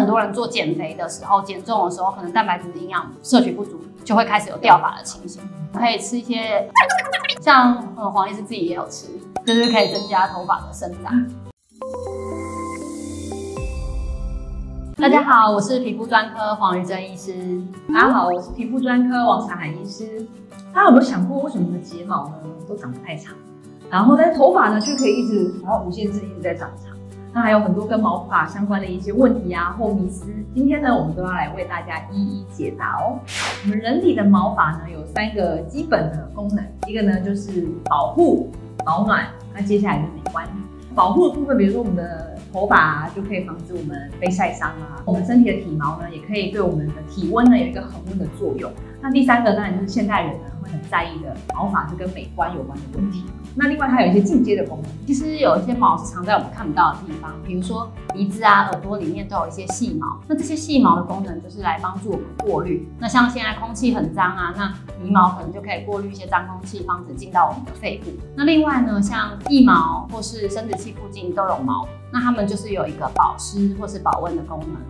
很多人做减肥的时候、减重的时候，可能蛋白质营养摄取不足，就会开始有掉发的情形。可以吃一些，像黄医师自己也有吃，就是可以增加头发的生长。大家好，我是皮肤专科黄瑜珍医师。 大家好，我是皮肤专科王彩涵医师。大家有没有想过，为什么我们的睫毛呢都长不太长，然后呢头发呢却可以一直然后无限制一直在长长？那还有很多跟毛发相关的一些问题啊或迷思，今天呢我们都要来为大家一一解答哦。我们人体的毛发呢有3个基本的功能，一个呢就是保护、保暖，那接下来就是美观。保护的部分，比如说我们的头发就可以防止我们被晒伤啊，我们身体的体毛呢也可以对我们的体温呢有一个恒温的作用。那第3个当然就是现代人呢会很在意的毛发是跟美观有关的问题。那另外它有一些进阶的功能， 其实有一些毛是藏在我们看不到的地方，比如说鼻子啊、耳朵里面都有一些细毛。那这些细毛的功能就是来帮助我们过滤。那像现在空气很脏啊，那鼻毛可能就可以过滤一些脏空气，防止进到我们的肺部。那另外呢，像腋毛或是生殖器附近都有毛，那它们就是有一个保湿或是保温的功能。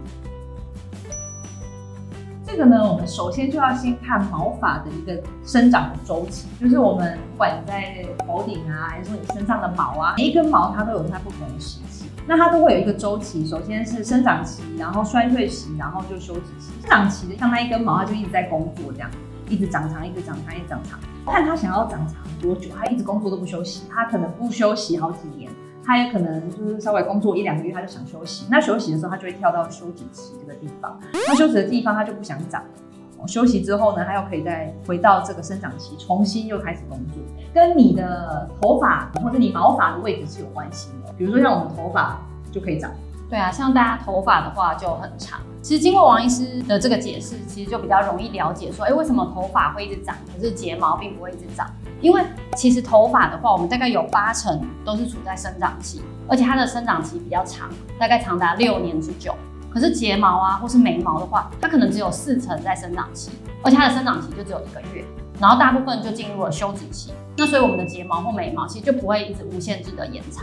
这个呢，我们首先就要先看毛发的一个生长的周期，就是我们不管你在头顶啊，还是说你身上的毛啊，每一根毛它都有它不同的时期，那它都会有一个周期。首先是生长期，然后衰退期，然后就休止期。生长期的像那一根毛，它就一直在工作，这样一直长长，一直长长，一直长长。看它想要长长多久，它一直工作都不休息，它可能不休息好几年。他也可能就是稍微工作1-2个月，他就想休息。那休息的时候，他就会跳到休止期这个地方。那休止的地方，他就不想长。休息之后呢，他又可以再回到这个生长期，重新又开始工作。跟你的头发或者你毛发的位置是有关系的。比如说像我们头发就可以长。 对啊，像大家头发的话就很长。其实经过王医师的这个解释，其实就比较容易了解说，为什么头发会一直长，可是睫毛并不会一直长。因为其实头发的话，我们大概有80%都是处在生长期，而且它的生长期比较长，大概长达6年之久。可是睫毛啊，或是眉毛的话，它可能只有40%在生长期，而且它的生长期就只有1个月，然后大部分就进入了休止期。那所以我们的睫毛或眉毛其实就不会一直无限制的延长。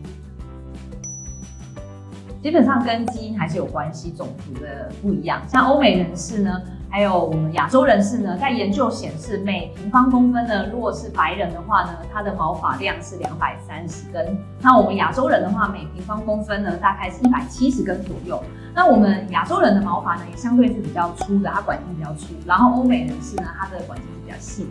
基本上跟基因还是有关系，种族的不一样。像欧美人士呢，还有我们亚洲人士呢，在研究显示，每平方公分呢，如果是白人的话呢，他的毛发量是230根。那我们亚洲人的话，每平方公分呢，大概是170根左右。那我们亚洲人的毛发呢，也相对是比较粗的，它管径比较粗。然后欧美人士呢，它的管径是比较细。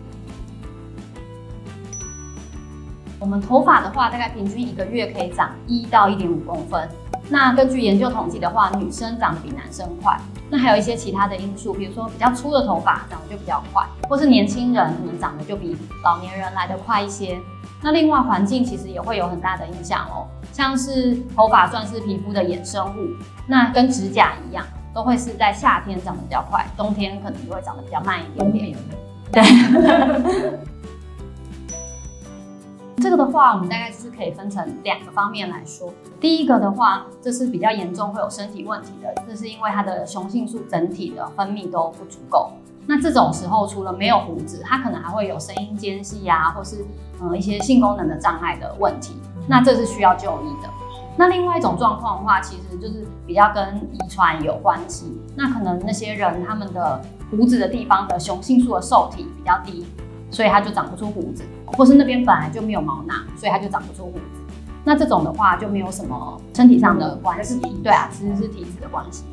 我们头发的话，大概平均1个月可以长1到1.5公分。那根据研究统计的话，女生长得比男生快。那还有一些其他的因素，比如说比较粗的头发长得就比较快，或是年轻人可能长得就比老年人来得快一些。那另外环境其实也会有很大的影响哦，像是头发算是皮肤的衍生物，那跟指甲一样，都会是在夏天长得比较快，冬天可能就会长得比较慢一点点。对。这个的话，我们大概是可以分成2个方面来说。第一个的话，这是比较严重会有身体问题的，这是因为它的雄性素整体的分泌都不足够。那这种时候，除了没有胡子，它可能还会有声音间隙啊，或是一些性功能的障碍的问题。那这是需要就医的。那另外一种状况的话，其实就是比较跟遗传有关系。那可能那些人他们的胡子的地方的雄性素的受体比较低，所以它就长不出胡子，或是那边本来就没有毛囊，所以它就长不出胡子。那这种的话就没有什么身体上的关系，对啊，其实是体质的关系。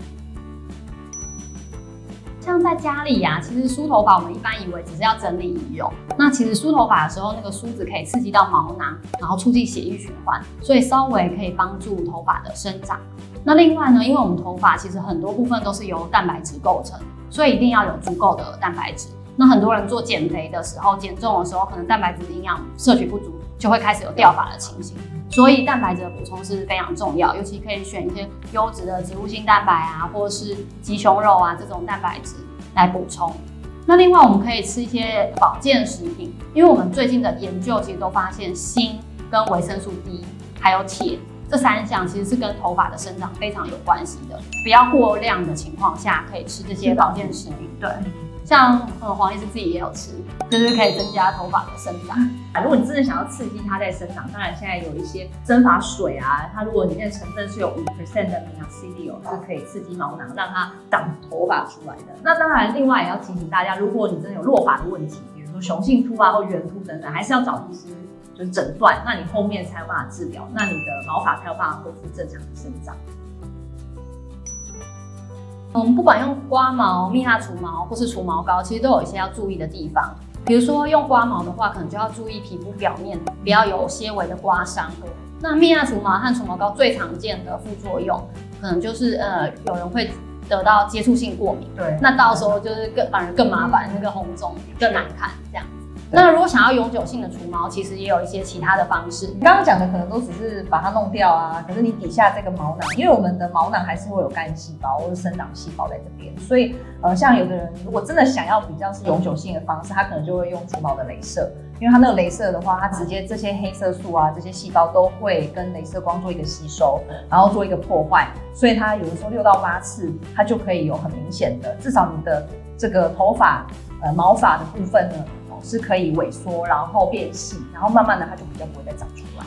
像在家里啊，其实梳头发我们一般以为只是要整理仪容，那其实梳头发的时候，那个梳子可以刺激到毛囊，然后促进血液循环，所以稍微可以帮助头发的生长。那另外呢，因为我们头发其实很多部分都是由蛋白质构成，所以一定要有足够的蛋白质。那很多人做减肥的时候、减重的时候，可能蛋白质营养摄取不足，就会开始有掉发的情形。所以蛋白质的补充是非常重要，尤其可以选一些优质的植物性蛋白啊，或者是鸡胸肉啊这种蛋白质来补充。那另外我们可以吃一些保健食品，因为我们最近的研究其实都发现锌跟维生素 D 还有铁这3项其实是跟头发的生长非常有关系的。不要过量的情况下，可以吃这些保健食品。对。 像黄医师自己也有吃，就是可以增加头发的生长。 如果你真的想要刺激它在生长，当然现在有一些蒸发水啊，它如果里面的成分是有5% 的米氧 CD 是可以刺激毛囊，让它长头发出来的。那当然，另外也要提醒大家，如果你真的有落发的问题，比如说雄性秃啊或圆秃等等，还是要找医师就是诊断，那你后面才有办法治疗，那你的毛发才有办法恢复正常的生长。 我们不管用刮毛、蜜蜡除毛或是除毛膏，其实都有一些要注意的地方。比如说用刮毛的话，可能就要注意皮肤表面不要有些微的刮伤。那蜜蜡除毛和除毛膏最常见的副作用，可能就是有人会得到接触性过敏。 对， 那到时候就是反而更麻烦，那个红肿更难看这样子。那如果想要永久性的除毛，其实也有一些其他的方式。 你刚刚讲的可能都只是把它弄掉啊，可是你底下这个毛囊，因为我们的毛囊还是会有干细胞或者生长细胞在这边，所以像有的人如果真的想要比较是永久性的方式，他可能就会用除毛的雷射，因为它那个雷射的话，它直接这些黑色素啊这些细胞都会跟雷射光做一个吸收，然后做一个破坏，所以它有的时候6到8次，它就可以有很明显的，至少你的这个头发毛发的部分呢。是可以萎缩，然后变细，然后慢慢的它就比较不会再长出来。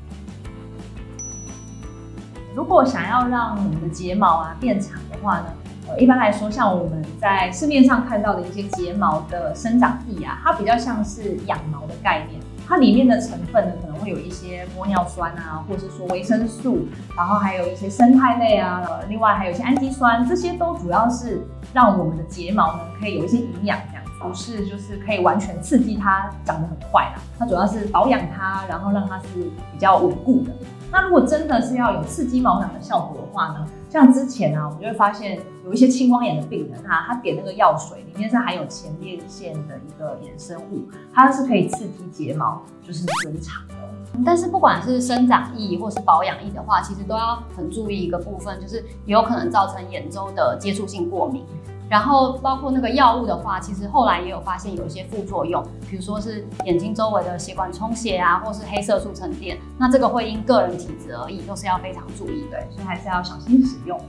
如果想要让我们的睫毛啊变长的话呢，一般来说，像我们在市面上看到的一些睫毛的生长液啊，它比较像是养毛的概念。它里面的成分呢，可能会有一些玻尿酸啊，或者是说维生素，然后还有一些生态类啊，另外还有一些氨基酸，这些都主要是让我们的睫毛呢可以有一些营养，这样子不是就是可以完全刺激它长得很快啦。它主要是保养它，然后让它是比较稳固的。那如果真的是要有刺激毛囊的效果的话呢，像之前啊，我们就会发现有一些青光眼的病人啊，他点那个药水里面是含有前列腺的一个衍生物，它是可以刺激睫毛就是增长的。 但是不管是生长液或是保养液的话，其实都要很注意一个部分，就是有可能造成眼周的接触性过敏。然后包括那个药物的话，其实后来也有发现有一些副作用，比如说是眼睛周围的血管充血啊，或是黑色素沉淀。那这个会因个人体质而异，都是要非常注意的， 所以还是要小心使用。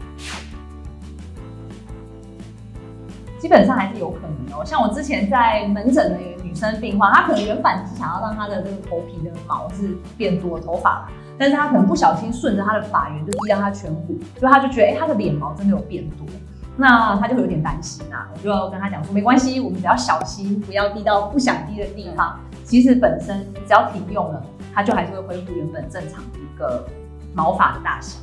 基本上还是有可能哦，像我之前在门诊的有女生病患，她可能原本是想要让她的这个头皮的毛是变多头发啦，但是她可能不小心顺着她的发源就滴到她颧骨，所以她就觉得她的脸毛真的有变多。那他就会有点担心啊，我就要跟他讲说，没关系，我们只要小心，不要滴到不想滴的地方。其实本身只要停用了，它就还是会恢复原本正常的一个毛发的大小。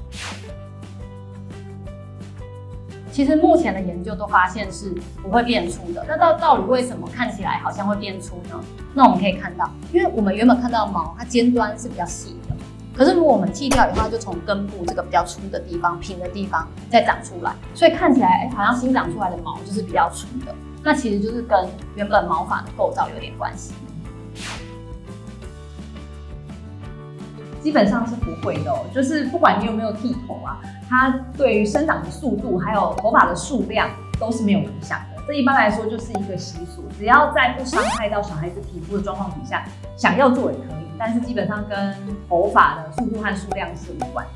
其实目前的研究都发现是不会变粗的。那到底为什么看起来好像会变粗呢？那我们可以看到，因为我们原本看到毛，它尖端是比较细的。可是如果我们剃掉以后，它就从根部这个比较粗的地方、平的地方再长出来，所以看起来好像新长出来的毛就是比较粗的。那其实就是跟原本毛发的构造有点关系。 基本上是不会的哦，就是不管你有没有剃头啊，它对于生长的速度还有头发的数量都是没有影响的。这一般来说就是一个习俗，只要在不伤害到小孩子皮肤的状况底下，想要做也可以，但是基本上跟头发的速度和数量是无关的。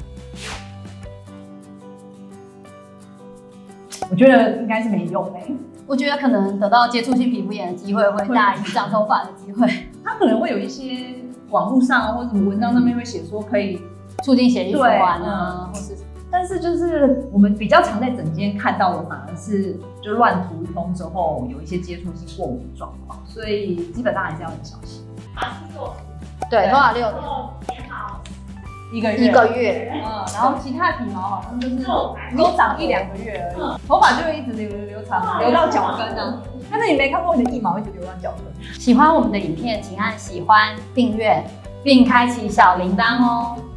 我觉得应该是没用欸。 我觉得可能得到接触性皮肤炎的机会会大于长头发的机会。 它可能会有一些网络上啊或者什么文章上面会写说可以促进血液循环啊，或是。 但是就是我们比较常在诊间看到的，反而是就乱涂一通之后有一些接触性过敏的状况，所以基本上还是要很小心。 对，头发6年，1个月， 然后其他的体毛好像就是都长1、2个月而已，头发就会一直流长，流到脚跟啊。但是你没看过你的腋毛一直流到脚跟。 喜欢我们的影片，请按喜欢、订阅，并开启小铃铛哦。